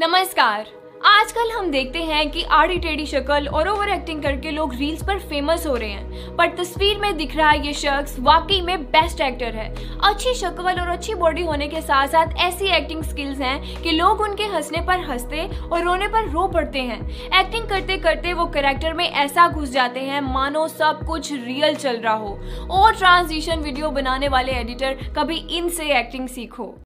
नमस्कार। आजकल हम देखते हैं कि आड़ी टेढ़ी शक्ल और ओवर एक्टिंग करके लोग रील्स पर फेमस हो रहे हैं, पर तस्वीर में दिख रहा ये शख्स वाकई में बेस्ट एक्टर है। अच्छी शक्ल और अच्छी बॉडी होने के साथ साथ ऐसी एक्टिंग स्किल्स हैं कि लोग उनके हंसने पर हंसते और रोने पर रो पड़ते हैं। एक्टिंग करते करते वो कैरेक्टर में ऐसा घुस जाते हैं मानो सब कुछ रियल चल रहा हो। और ट्रांजिशन वीडियो बनाने वाले एडिटर कभी इनसे एक्टिंग सीखो।